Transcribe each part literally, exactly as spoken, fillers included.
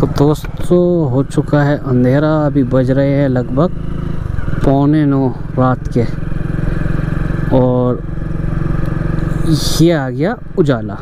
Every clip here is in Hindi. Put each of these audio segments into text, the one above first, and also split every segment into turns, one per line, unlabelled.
तो दोस्तों हो चुका है अंधेरा, अभी बज रहे हैं लगभग पौने नौ रात के और ये आ गया उजाला।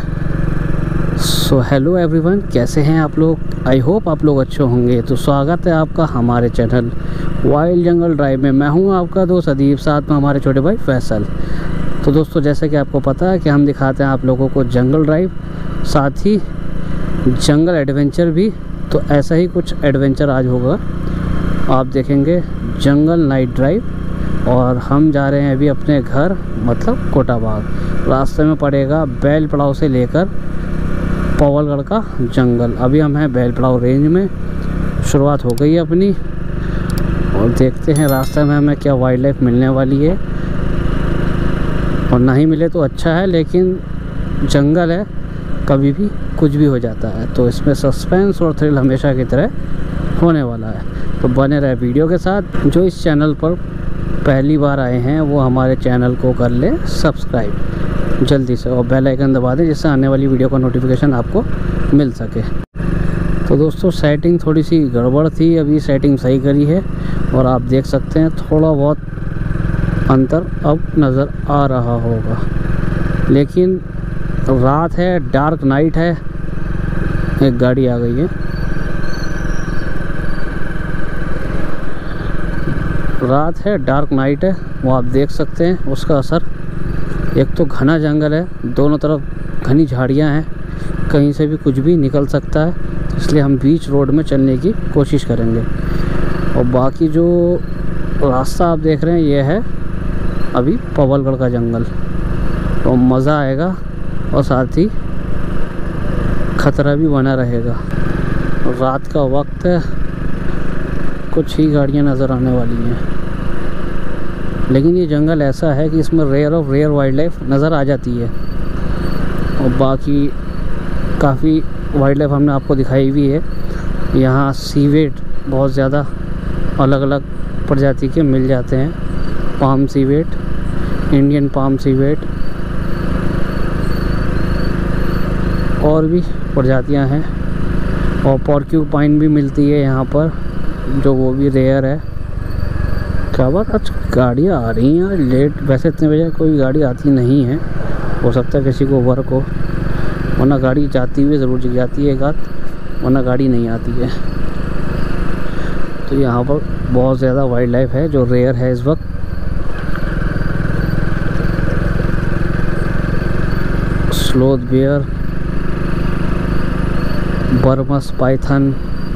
सो हेलो एवरीवन, कैसे हैं आप लोग? आई होप आप लोग अच्छे होंगे। तो स्वागत है आपका हमारे चैनल वाइल्ड जंगल ड्राइव में। मैं हूं आपका दोस्त अदीब, साथ में हमारे छोटे भाई फैसल। तो दोस्तों जैसे कि आपको पता है कि हम दिखाते हैं आप लोगों को जंगल ड्राइव, साथ ही जंगल एडवेंचर भी। तो ऐसा ही कुछ एडवेंचर आज होगा, आप देखेंगे जंगल नाइट ड्राइव। और हम जा रहे हैं अभी अपने घर, मतलब कोटाबाग। रास्ते में पड़ेगा बैल पड़ाव से लेकर पवलगढ़ का जंगल। अभी हम हैं बैल पड़ाव रेंज में, शुरुआत हो गई है अपनी और देखते हैं रास्ते में हमें क्या वाइल्ड लाइफ मिलने वाली है। और नहीं मिले तो अच्छा है, लेकिन जंगल है, कभी भी कुछ भी हो जाता है। तो इसमें सस्पेंस और थ्रिल हमेशा की तरह होने वाला है। तो बने रहे वीडियो के साथ। जो इस चैनल पर पहली बार आए हैं वो हमारे चैनल को कर ले सब्सक्राइब जल्दी से और बेल आइकन दबा दें, जिससे आने वाली वीडियो का नोटिफिकेशन आपको मिल सके। तो दोस्तों सेटिंग थोड़ी सी गड़बड़ थी, अभी सेटिंग सही करी है और आप देख सकते हैं थोड़ा बहुत अंतर अब नज़र आ रहा होगा। लेकिन रात है, डार्क नाइट है। एक गाड़ी आ गई है, रात है, डार्क नाइट है, वो आप देख सकते हैं उसका असर। एक तो घना जंगल है, दोनों तरफ घनी झाड़ियां हैं, कहीं से भी कुछ भी निकल सकता है, इसलिए हम बीच रोड में चलने की कोशिश करेंगे। और बाकी जो रास्ता आप देख रहे हैं ये है अभी पवलगढ़ का जंगल। तो मज़ा आएगा और साथ ही खतरा भी बना रहेगा। रात का वक्त है, कुछ ही गाड़ियां नज़र आने वाली हैं, लेकिन ये जंगल ऐसा है कि इसमें rare of rare wildlife नज़र आ जाती है। और बाकी काफ़ी वाइल्ड लाइफ हमने आपको दिखाई भी है। यहाँ सीवेट बहुत ज़्यादा अलग अलग प्रजाति के मिल जाते हैं। Palm civet, Indian palm civet और भी प्रजातियां हैं। और पॉर्क्यूपाइन भी मिलती है यहाँ पर, जो वो भी रेयर है। क्या बात, आज गाड़ियाँ आ रही हैं यार लेट। वैसे इतने बजे कोई गाड़ी आती नहीं है, हो सकता है किसी को वर्क हो, वरना गाड़ी जाती हुई ज़रूर जाती है एक आध, वरना गाड़ी नहीं आती है। तो यहाँ पर बहुत ज़्यादा वाइल्ड लाइफ है जो रेयर है इस वक्त। स्लोथ बेयर, बर्मस पाइथन,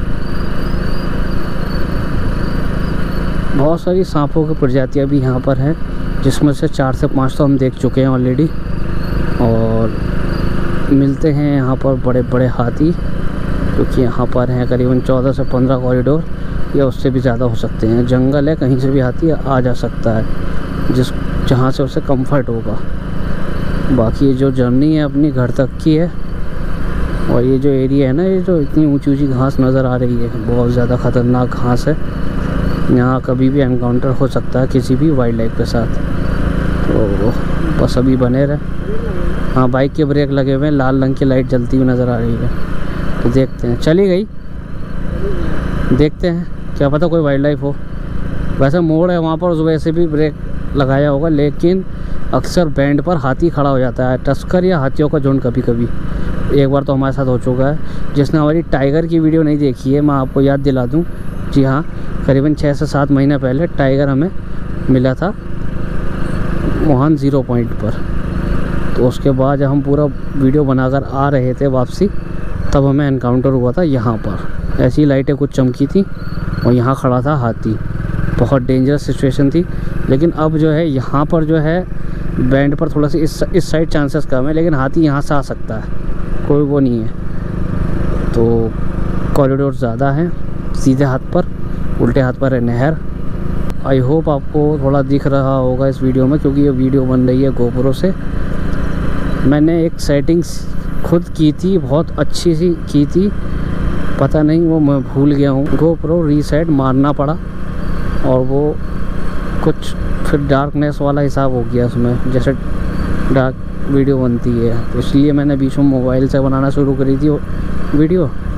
बहुत सारी सांपों की प्रजातियां भी यहाँ पर हैं, जिसमें से चार से पाँच तो हम देख चुके हैं ऑलरेडी। और मिलते हैं यहाँ पर बड़े बड़े हाथी, क्योंकि यहाँ पर हैं करीबन चौदह से पंद्रह कॉरिडोर या उससे भी ज़्यादा हो सकते हैं। जंगल है, कहीं से भी हाथी आ जा सकता है, जिस जहाँ से उसे कंफर्ट होगा। बाकी ये जो जर्नी है अपनी घर तक की है। और ये जो एरिया है ना, ये जो इतनी ऊंची ऊंची घास नज़र आ रही है, बहुत ज़्यादा ख़तरनाक घास है। यहाँ कभी भी एनकाउंटर हो सकता है किसी भी वाइल्ड लाइफ के साथ। तो बस अभी बने रहे। हाँ, बाइक के ब्रेक लगे हुए हैं, लाल रंग की लाइट जलती हुई नज़र आ रही है। तो देखते हैं, चली गई, देखते हैं, क्या पता कोई वाइल्ड लाइफ हो। वैसे मोड़ है वहाँ पर, उस वजह से भी ब्रेक लगाया होगा, लेकिन अक्सर बैंड पर हाथी खड़ा हो जाता है, टस्कर या हाथियों का झुंड। कभी कभी एक बार तो हमारे साथ हो चुका है। जिसने हमारी टाइगर की वीडियो नहीं देखी है, मैं आपको याद दिला दूं, जी हाँ, करीबन छः से सात महीने पहले टाइगर हमें मिला था मोहन ज़ीरो पॉइंट पर। तो उसके बाद जब हम पूरा वीडियो बनाकर आ रहे थे वापसी, तब हमें एनकाउंटर हुआ था यहाँ पर। ऐसी लाइटें कुछ चमकी थी और यहाँ खड़ा था हाथी। बहुत डेंजरस सिचुएशन थी। लेकिन अब जो है यहाँ पर जो है बैंड पर थोड़ा सी इस इस साइड चांसेस कम है, लेकिन हाथी यहाँ से आ सकता है, कोई वो नहीं है। तो कॉरिडोर ज़्यादा हैं सीधे हाथ पर, उल्टे हाथ पर है नहर। आई होप आपको थोड़ा दिख रहा होगा इस वीडियो में, क्योंकि ये वीडियो बन रही है गोप्रो से। मैंने एक सेटिंग्स खुद की थी, बहुत अच्छी सी की थी, पता नहीं वो मैं भूल गया हूँ। गोप्रो रीसेट मारना पड़ा और वो कुछ फिर डार्कनेस वाला हिसाब हो गया उसमें, जैसे डार्क वीडियो बनती है। तो इसलिए मैंने बीच में मोबाइल से बनाना शुरू करी थी वीडियो,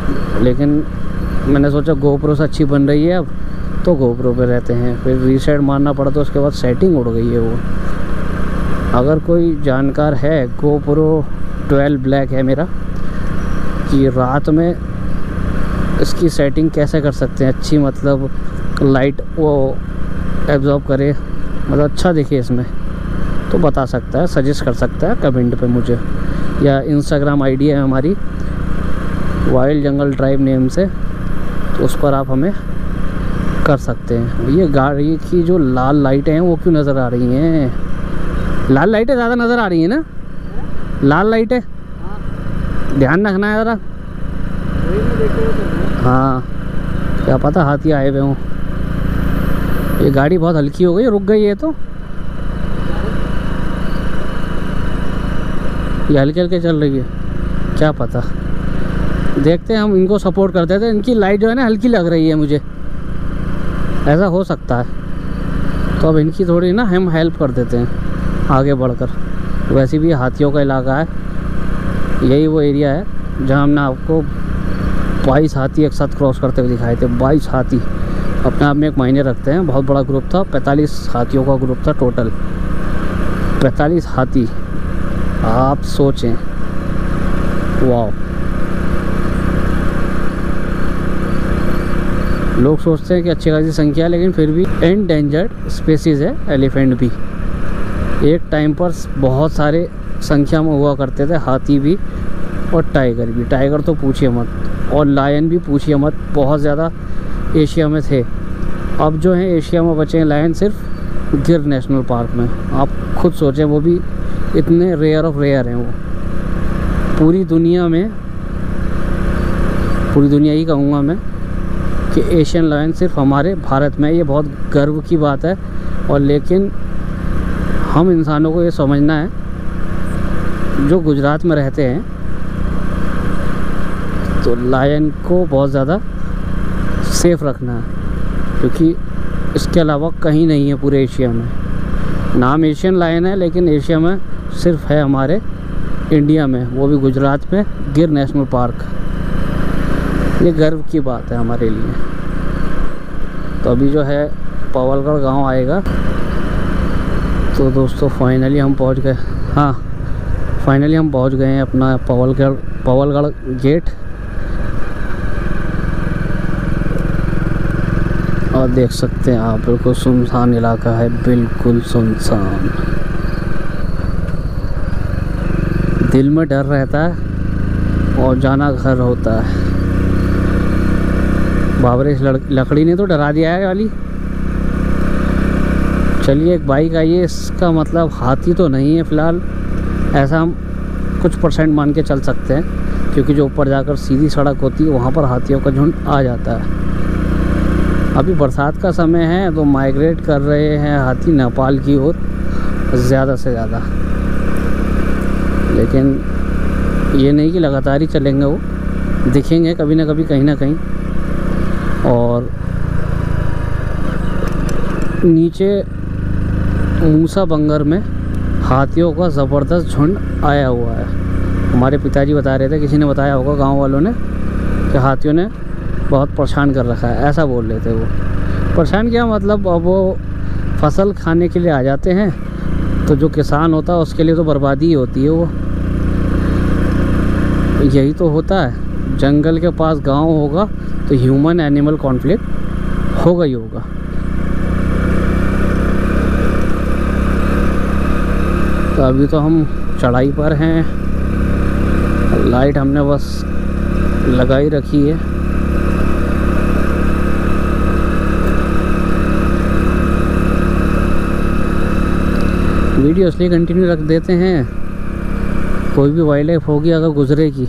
लेकिन मैंने सोचा गोप्रो से अच्छी बन रही है अब, तो गोप्रो पे रहते हैं। फिर रीसेट मारना पड़ा तो उसके बाद सेटिंग उड़ गई है वो। अगर कोई जानकार है, गोप्रो ट्वेल्व ब्लैक है मेरा, कि रात में इसकी सेटिंग कैसे कर सकते हैं अच्छी, मतलब लाइट वो एब्जॉर्ब करे, मतलब अच्छा दिखे इसमें, तो बता सकता है, सजेस्ट कर सकता है कमेंट पे मुझे, या इंस्टाग्राम आईडी है हमारी वाइल्ड जंगल ड्राइव नेम से, तो उस पर आप हमें कर सकते हैं। ये गाड़ी की जो लाल लाइटें हैं वो क्यों नज़र आ रही हैं? लाल लाइटें ज़्यादा नज़र आ रही हैं ना, लाल लाइटें, ध्यान रखना है ज़रा। हाँ, क्या पता हाथी आए हुए हों। ये गाड़ी बहुत हल्की हो गई, रुक गई है तो ये हल्के हल्के चल रही है, क्या पता, देखते हैं हम। इनको सपोर्ट करते थे, इनकी लाइट जो है ना हल्की लग रही है मुझे, ऐसा हो सकता है, तो अब इनकी थोड़ी ना हम हेल्प कर देते हैं आगे बढ़कर। वैसे भी हाथियों का इलाका है, यही वो एरिया है जहाँ हमने आपको बाईस हाथी एक साथ क्रॉस करते हुए दिखाए थे। बाईस हाथी अपने आप में एक मायने रखते हैं, बहुत बड़ा ग्रुप था, पैंतालीस हाथियों का ग्रुप था टोटल, पैंतालीस हाथी, आप सोचें, वाह। लोग सोचते हैं कि अच्छी खासी संख्या है, लेकिन फिर भी एंडेंजर्ड स्पीसीज़ है एलिफेंट भी। एक टाइम पर बहुत सारे संख्या में हुआ करते थे, हाथी भी और टाइगर भी। टाइगर तो पूछिए मत, और लायन भी पूछिए मत, बहुत ज़्यादा एशिया में थे। अब जो है एशिया में बचे हैं लायन सिर्फ गिर नेशनल पार्क में। आप खुद सोचें, वो भी इतने रेयर ऑफ रेयर हैं वो। पूरी दुनिया में, पूरी दुनिया ही कहूँगा मैं, कि एशियन लायन सिर्फ हमारे भारत में। ये बहुत गर्व की बात है, और लेकिन हम इंसानों को ये समझना है, जो गुजरात में रहते हैं, तो लायन को बहुत ज़्यादा सेफ रखना है, क्योंकि इसके अलावा कहीं नहीं है पूरे एशिया में। नाम एशियन लायन है, लेकिन एशिया में सिर्फ है हमारे इंडिया में, वो भी गुजरात में गिर नेशनल पार्क। ये गर्व की बात है हमारे लिए। तो अभी जो है पवलगढ़ गांव आएगा, तो दोस्तों फाइनली हम पहुंच गए। हाँ, फाइनली हम पहुंच गए हैं अपना पवलगढ़ पवलगढ़ गेट। और देख सकते हैं आप, बिल्कुल सुनसान इलाका है, बिल्कुल सुनसान। दिल में डर रहता है और जाना घर होता है। बाबरे इस लकड़ी ने तो डरा दिया है वाली। चलिए, एक बाइक आई है, इसका मतलब हाथी तो नहीं है फ़िलहाल, ऐसा हम कुछ परसेंट मान के चल सकते हैं, क्योंकि जो ऊपर जाकर सीधी सड़क होती है वहाँ पर हाथियों का झुंड आ जाता है। अभी बरसात का समय है, तो माइग्रेट कर रहे हैं हाथी नेपाल की ओर ज़्यादा से ज़्यादा। लेकिन ये नहीं कि लगातार ही चलेंगे, वो दिखेंगे कभी ना कभी कहीं ना कहीं। और नीचे मूसा बंगर में हाथियों का ज़बरदस्त झुंड आया हुआ है। हमारे पिताजी बता रहे थे, किसी ने बताया होगा गांव वालों ने, कि हाथियों ने बहुत परेशान कर रखा है, ऐसा बोल रहे थे वो। परेशान क्या मतलब, अब वो फसल खाने के लिए आ जाते हैं, तो जो किसान होता है उसके लिए तो बर्बादी ही होती है वो। यही तो होता है, जंगल के पास गांव होगा तो ह्यूमन एनिमल कॉन्फ्लिक्ट होगा ही होगा। तो अभी तो हम चढ़ाई पर हैं, लाइट हमने बस लगाई रखी है। वीडियो इसलिए कंटिन्यू रख देते हैं, कोई भी वाइल्ड लाइफ होगी अगर गुजरेगी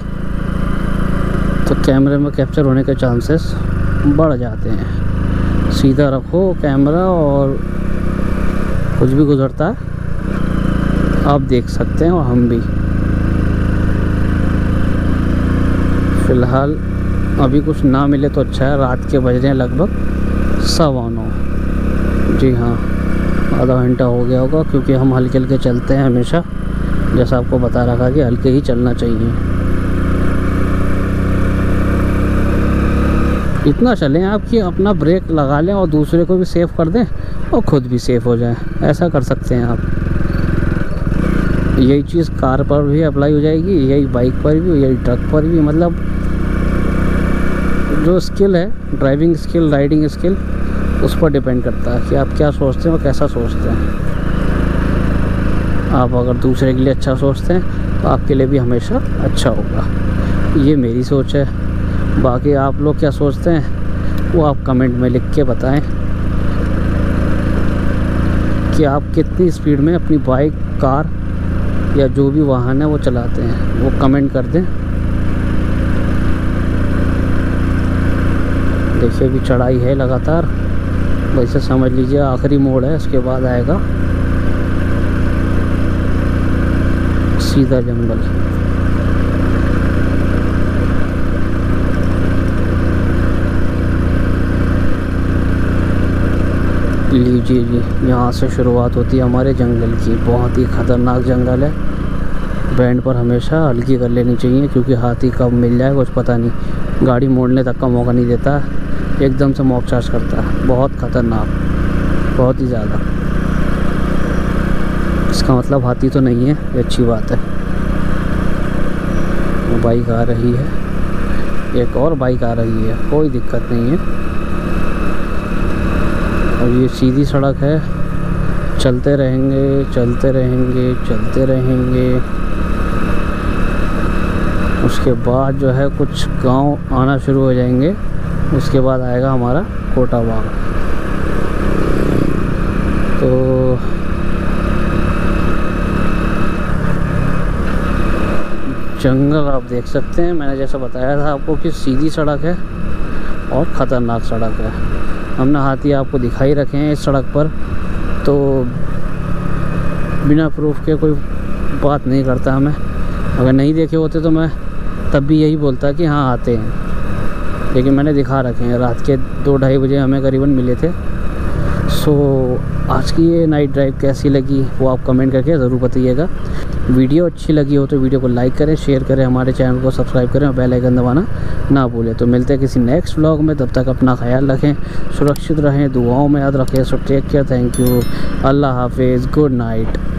तो कैमरे में कैप्चर होने के चांसेस बढ़ जाते हैं। सीधा रखो कैमरा, और कुछ भी गुजरता है आप देख सकते हैं, और हम भी। फ़िलहाल अभी कुछ ना मिले तो अच्छा है। रात के बज रहे हैं लगभग सवा नौ। जी हाँ, आधा घंटा हो गया होगा, क्योंकि हम हल्के हल्के चलते हैं हमेशा, जैसा आपको बता रखा कि हल्के ही चलना चाहिए। इतना चलें आप कि अपना ब्रेक लगा लें और दूसरे को भी सेव कर दें और ख़ुद भी सेफ हो जाएं। ऐसा कर सकते हैं आप। यही चीज़ कार पर भी अप्लाई हो जाएगी, यही बाइक पर भी, यही ट्रक पर भी। मतलब जो स्किल है, ड्राइविंग स्किल, राइडिंग स्किल, उस पर डिपेंड करता है कि आप क्या सोचते हैं और कैसा सोचते हैं। आप अगर दूसरे के लिए अच्छा सोचते हैं तो आपके लिए भी हमेशा अच्छा होगा। ये मेरी सोच है। बाकी आप लोग क्या सोचते हैं वो आप कमेंट में लिख के बताएं कि आप कितनी स्पीड में अपनी बाइक, कार या जो भी वाहन है वो चलाते हैं, वो कमेंट कर दें। देखिए अभी चढ़ाई है लगातार, वैसे समझ लीजिए आखिरी मोड़ है, उसके बाद आएगा सीधा जंगल। लीजिए जी, यहाँ से शुरुआत होती है हमारे जंगल की। बहुत ही ख़तरनाक जंगल है। बैंड पर हमेशा हल्की कर लेनी चाहिए क्योंकि हाथी कब मिल जाए कुछ पता नहीं। गाड़ी मोड़ने तक का मौका नहीं देता, एकदम से मॉक चार्ज करता है। बहुत ख़तरनाक, बहुत ही ज़्यादा। इसका मतलब हाथी तो नहीं है, ये अच्छी बात है। वो बाइक आ रही है, एक और बाइक आ रही है, कोई दिक्कत नहीं है। और ये सीधी सड़क है, चलते रहेंगे चलते रहेंगे चलते रहेंगे। उसके बाद जो है कुछ गांव आना शुरू हो जाएंगे, उसके बाद आएगा हमारा कोटा बाग। तो जंगल आप देख सकते हैं, मैंने जैसा बताया था आपको कि सीधी सड़क है और ख़तरनाक सड़क है। हमने हाथी आपको दिखाई रखे हैं इस सड़क पर, तो बिना प्रूफ के कोई बात नहीं करता हमें। अगर नहीं देखे होते तो मैं तब भी यही बोलता कि हाँ आते हैं, लेकिन मैंने दिखा रखे हैं। रात के दो ढाई बजे हमें करीबन मिले थे। सो आज की ये नाइट ड्राइव कैसी लगी वो आप कमेंट करके ज़रूर बताइएगा। वीडियो अच्छी लगी हो तो वीडियो को लाइक करें, शेयर करें, हमारे चैनल को सब्सक्राइब करें और बेल आइकन दबाना ना भूलें। तो मिलते हैं किसी नेक्स्ट व्लॉग में, तब तक अपना ख्याल रखें, सुरक्षित रहें, दुआओं में याद रखें। So take care, thank you, अल्लाह हाफिज़, गुड नाइट।